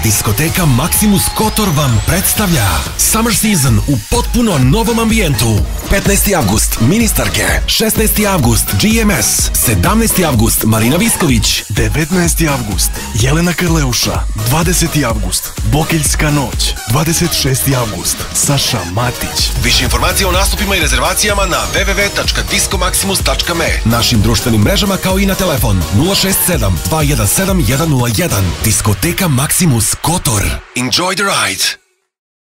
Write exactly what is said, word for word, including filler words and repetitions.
Diskoteka Maximus Kotor vam predstavlja Summer Season u potpuno novom ambijentu. petnaesti avgust Ministarke, šesnaesti avgust G M S, sedamnaesti avgust Marina Visković, devetnaesti avgust Jelena Krleuša, dvadeseti avgust Bokeljska noć, dvadeset šesti avgust Saša Matić. Više informacija o nastupima i rezervacijama na w w w tačka disco maximus tačka me, našim društvenim mrežama kao i na telefon nula šest sedam dva jedan sedam jedan nula jedan. Diskoteka Maximus Kotor. Enjoy the ride!